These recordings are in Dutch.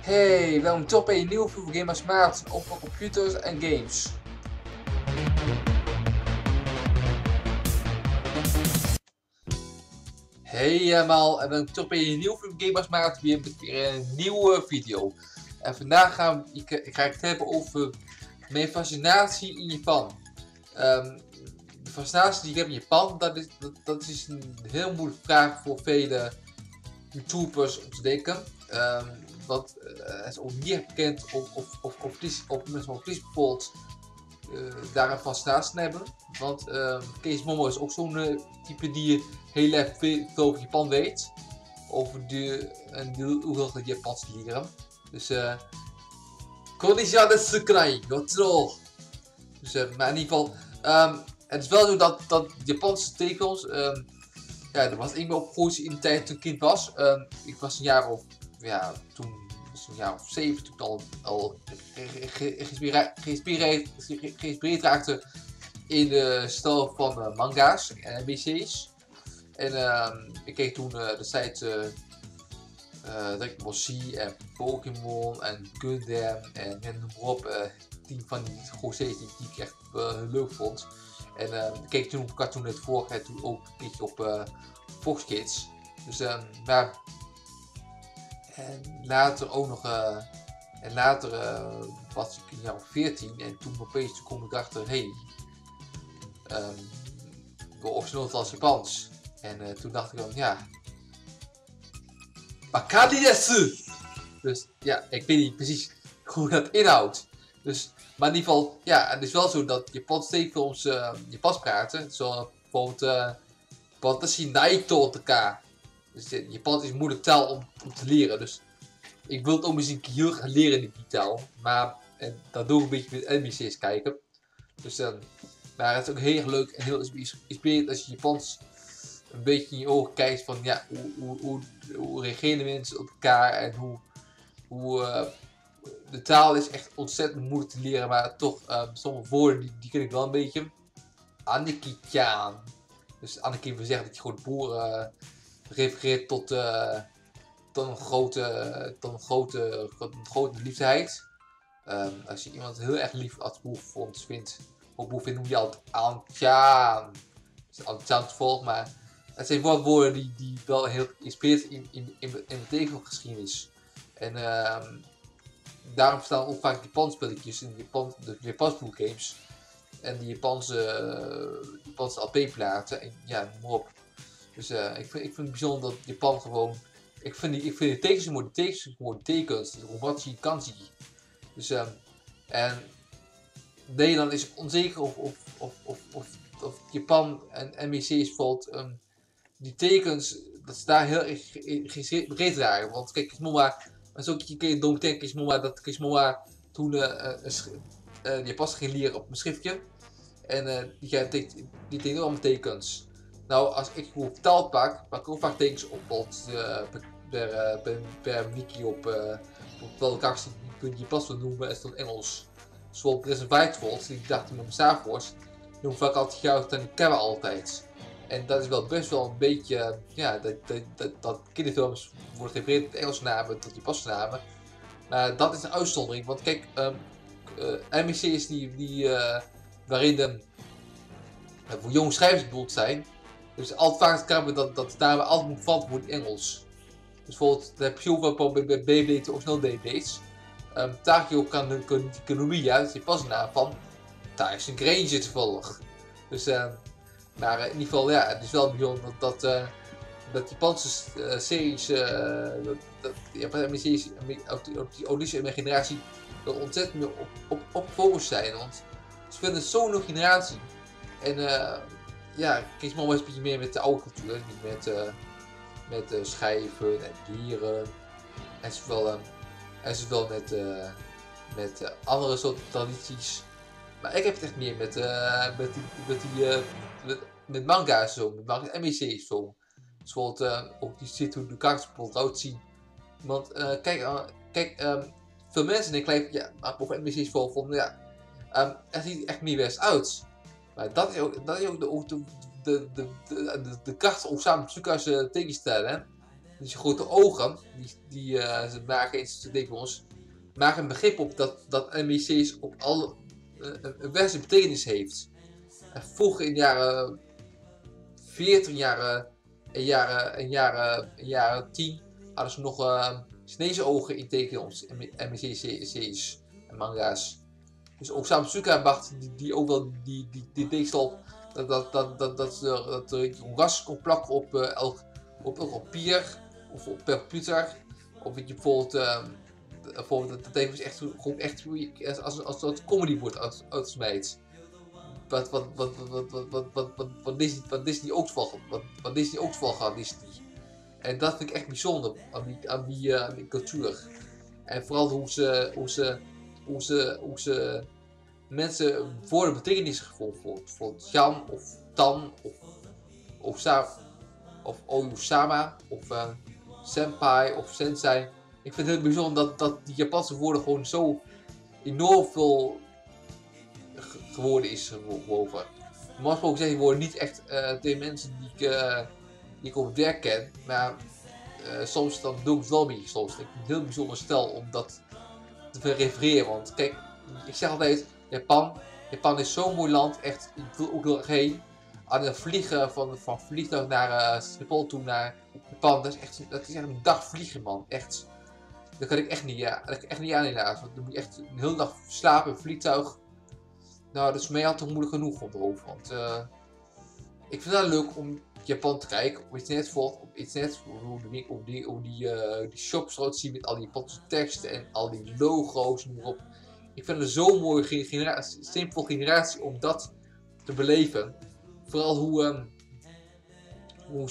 Hey, welkom terug bij een nieuwe video Gamers Maat over computers en games. Hey allemaal en welkom terug bij een nieuwe video Gamers Maat weer met weer een nieuwe video. En vandaag ga ik het hebben over mijn fascinatie in Japan. De fascinatie die ik heb in Japan, dat is een heel moeilijke vraag voor vele YouTubers om te denken. Want het is ook niet bekend of mensen van Vlies bijvoorbeeld daar een fascinatie in hebben. Want Kees Momo is ook zo'n type die heel erg veel over Japan weet. Over hoeveel Japanse liederen. Dus konnichiwa desu kurai, yotsuro. Dus maar in ieder geval, het is wel zo dat Japanse tekenfilms, ja, dat was ik me opgegroeid in de tijd toen ik kind was. Ik was een jaar of, ja, toen was een jaar of 7 toen ik al geïnspireerd raakte in de stijl van manga's en NPC's. En ik keek toen destijds Dragon Ball Z en Pokémon en Gundam en noem maar op. 10 van die series die ik echt leuk vond. En ik keek toen op Cartoon Network en toen ook een keertje op Fox Kids. Dus maar en later ook nog was ik een jaar of 14 en toen opeens kwam ik achter, hey, de origineel was Japans. En toen dacht ik dan, ja, Bakari desu! Dus ja, ik weet niet precies hoe dat inhoudt. Dus, maar in ieder geval, ja, het is wel zo dat Japanse tekenfilms Japans praten. Zoals bijvoorbeeld Watashi Naito Taka. Dus Japans is een moeilijke taal om te leren. Dus ik wil het ook misschien heel graag leren in die taal. Maar dat doe ik een beetje met NPC's kijken. Dus maar het is ook heel erg leuk en heel inspirerend als je Japans een beetje in je ogen kijkt van ja, hoe reageren mensen op elkaar en hoe de taal is echt ontzettend moeilijk te leren, maar toch sommige woorden die ken ik wel een beetje. Aniki-chan. Dus Aniki wil zeggen dat je gewoon de boer refereert tot een grote liefdeheid. Als je iemand heel erg lief als boer vindt, noem je altijd An-chan. Dus An-chan volgt, maar het zijn wel woorden die wel heel geïnspireerd in de tekengeschiedenis. En daarom staan ook vaak Japanse spelletjes in de Japanse boekgames. En die Japanse LP-platen. En ja, noem maar op. Dus ik vind het bijzonder dat Japan gewoon. Ik vind de tekens mooi, de tekens, de romachi, kanji. Dus en Nederland is onzeker of Japan en NBC is bijvoorbeeld die tekens, dat ze daar heel erg breed dragen. Want kijk, Kismoma, je kun je dom denken, Kismoma toen de Japans ging leren op een schriftje. En die tekent allemaal tekens. Nou, als ik gewoon taal pak ik ook vaak tekens op. Per wiki op welke karakters die je pas wil noemen, is het Engels. Zoals Prison Whitefold, die ik dacht met mijn Star Wars, noem vaak altijd goud en die kennen we altijd. En dat is wel best wel een beetje, ja, dat kinderfilms worden gerefereerd met Engelse namen tot Japanse namen. Maar dat is een uitzondering, want kijk, NPC's waarin voor jonge schrijvers bedoeld zijn. Dus altijd vaak hebben dat de namen altijd moet veranderd worden in Engels. Dus bijvoorbeeld, daar heb je zoveel bij Beyblade, de origineel Beyblades. Takio Kanomiya, dat is de Japanse naam van Tyson Granger toevallig. Dus maar in ieder geval, ja, het is wel bijzonder dat Japanse series, dat Japanse series op die auditie en mijn generatie er ontzettend meer op focus zijn. Want ze vinden het zo'n nieuwe generatie. En ja, Kees Momo is een beetje meer met de oude cultuur, niet met schijven en dieren. En ze wel met andere soorten tradities. Maar ik heb het echt meer met manga's zo, met manga en MC's zo. Dus bijvoorbeeld ook die zit hoe de karakters bijvoorbeeld uitzien. Want kijk, veel mensen denken ja, over MC's van ja, het ziet echt meer best uit. Maar dat is ook de kracht om samen te zoeken als tekens te stellen. Dus je grote ogen, die ze maken in zijn tekenfilms, maken een begrip op dat NPC's op alle een beste betekenis heeft. En vroeger in de jaren 40, jaren 10 hadden ze nog Chinese ogen in tekenfilms, NPC's en manga's. Dus ook Samsuka bracht die ook wel die tekst op dat er een ras kon plakken op elk papier of op per computer. Of dat je bijvoorbeeld dat teken echt gewoon echt als een soort comedy wordt uitgesmeed. Wat Disney ook toevallig had, Disney. En dat vind ik echt bijzonder aan die cultuur. En vooral hoe ze mensen voor de betekenis gevoeld voor Jan of Tan of Oyusama of Senpai of Sensei. Ik vind het heel bijzonder dat die Japanse woorden gewoon zo enorm veel geworden is gewoven. Normaal gesproken zeg je woorden niet echt tegen mensen die ik op het werk ken, maar soms dan doe ik het wel een beetje soms. Ik vind het een heel bijzonder stel om dat te refereren, want kijk, ik zeg altijd, Japan is zo'n mooi land, echt, ik wil ook heel erg heen. Aan het vliegen van vliegtuig naar Schiphol toe naar Japan, dat is echt een dag vliegen, man, echt. Dat kan ik echt niet aan helaas, want dan moet je echt een hele dag slapen in een vliegtuig. Nou, dat is voor mij altijd moeilijk genoeg om te hoofd, want ik vind het wel leuk om Japan te kijken, op internet hoe die shops eruit zien met al die Japanse teksten en al die logo's en op. Ik vind het zo'n mooie simpel generatie om dat te beleven. Vooral hoe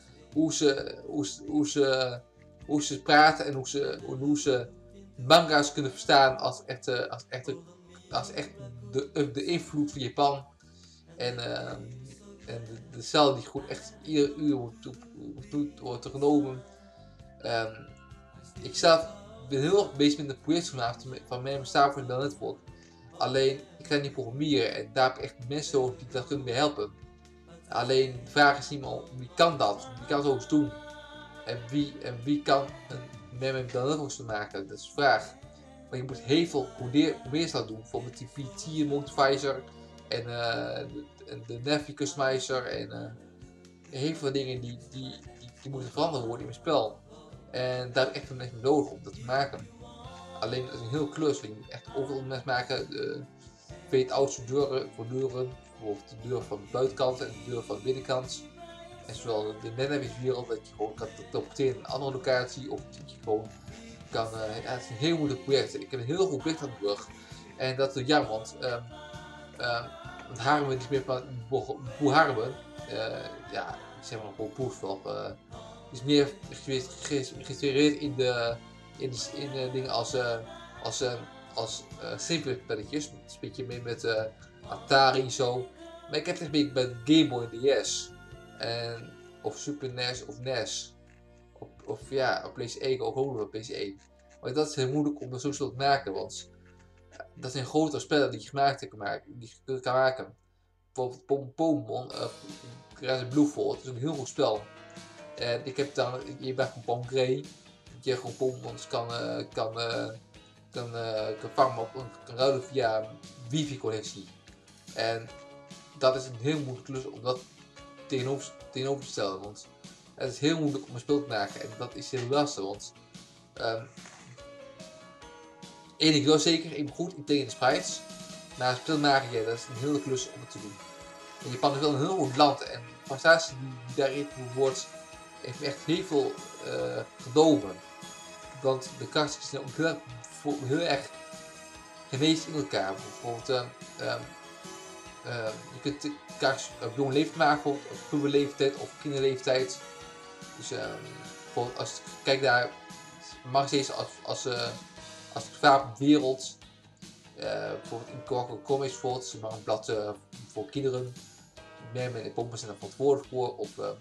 ze praten en hoe ze manga's kunnen verstaan als echt de invloed van Japan. En de cel die gewoon echt ieder uur wordt genomen. Ik zelf ben heel erg bezig met een project gemaakt van mij en Star Wars Bell Network. Alleen, ik kan niet programmeren en daar heb ik echt mensen nodig die dat kunnen mee helpen. Alleen, de vraag is niet meer wie kan dat? Wie kan zoiets doen? En wie kan een Bell Network maken? Dat is de vraag. Maar je moet heel veel programmeerstaal doen. Bijvoorbeeld die PT Motivizer en de Navi Customizer en heel veel dingen die moeten veranderd worden in mijn spel. En daar heb ik echt een mensen nodig om dat te maken. Alleen dat is een heel klus. Je moet echt overal mensen maken. Weet oudste deuren, bijvoorbeeld de deur van de buitenkant en de deur van de binnenkant. En zowel de Dynamics wereld dat je gewoon kan teleporteren naar een andere locatie of dat je gewoon kan. Het is een heel moeilijk project. Ik heb een heel goed project aan de rug. En dat is jammer, want Harmen is meer van Boe Harmen. Ja, ik zeg maar gewoon Poesvlog. Is meer geïnspireerd in dingen als simpele spelletjes. Een beetje meer met Atari en zo. Maar ik heb het een beetje bij Game Boy DS. Of Super NES of NES. Of ja, op PlayStation 1 of ook op PlayStation 1. Maar dat is heel moeilijk om zo snel te maken, want dat zijn grotere spellen die je kan maken. Bijvoorbeeld Pokémon, Rise of Blue Fort, is een heel goed spel. En ik heb dan, je bent gewoon Pokémon Grey, dat je gewoon Pokémons kan vangen kan ruilen via wifi-connectie. En dat is een heel moeilijke klus om dat tegenover te stellen, want het is heel moeilijk om een spel te maken en dat is heel lastig, want één ding wel zeker, ik ben goed in tegen de sprites, maar een spel maken, ja, dat is een hele klus om het te doen. En Japan is wel een heel goed land en de prestatie die daarin wordt, heeft me echt heel veel gedoven. Want de karakters zijn ook heel erg genezen in elkaar. Bijvoorbeeld, je kunt de karakters op jonge leeftijd maken, op puberleeftijd of kinderleeftijd. Dus bijvoorbeeld als je kijkt naar Marseille als het gevaar op de wereld. Bijvoorbeeld in Coco Comics bijvoorbeeld, ze maken een blad voor kinderen. Mermen en pompen zijn er verantwoordelijk voor,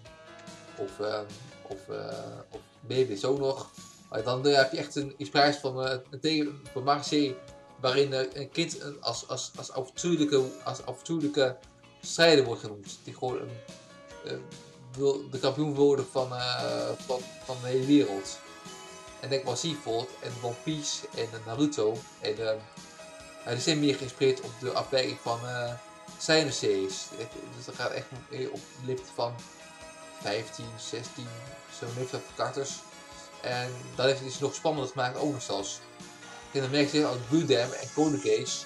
of baby is ook nog. Maar dan heb je echt een inspiratie van Marseille, waarin een kind als avontuurlijke strijder wordt genoemd. Die gewoon de kampioen worden van van de hele wereld. En denk maar Seafold en One Piece en Naruto. En die zijn meer geïnspireerd op de afwijking van Seinen series. Dus dat gaat echt op de lift van 15, 16, zo'n leeftijd van karakters. En dat heeft het iets nog spannender gemaakt ook nog zelfs. En dan merk je als Gundam en Code Geass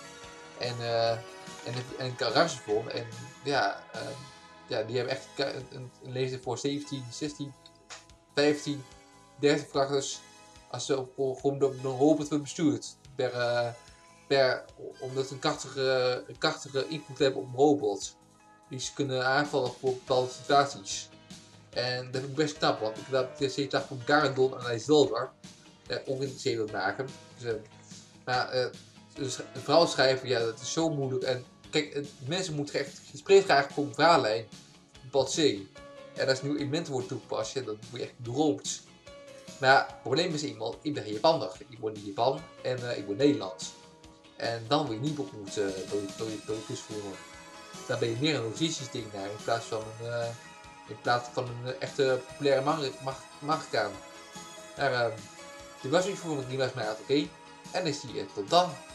en Karaktervorm en ja, die hebben echt een leeftijd voor 17, 16, 15, 30 karakters. Als ze gewoon door een robot wordt bestuurd. Omdat ze een krachtige invloed hebben op een robot. Die ze kunnen aanvallen voor bepaalde situaties. En dat vind ik best knap, want ik had de steeds van Garandon en Isildur ook in de serie wil maken. Dus een verhaal schrijven, ja, dat is zo moeilijk. En kijk, mensen moeten echt gespreid krijgen voor een verhaallijn. Een bepaald serie. En als nieuwe elementen worden toegepast, ja, dan word je echt beroomd. Maar ja, het probleem is iemand, ik ben Japaner. Ik woon in Japan en ik woon Nederlands. En dan word je niet beroemd door je kusvoerder. Dan ben je meer een logisietekenaar in plaats van een echte populaire mangaka. Maar dit was iets voor mijn Rima's Maat, oké? En ik zie je tot dan.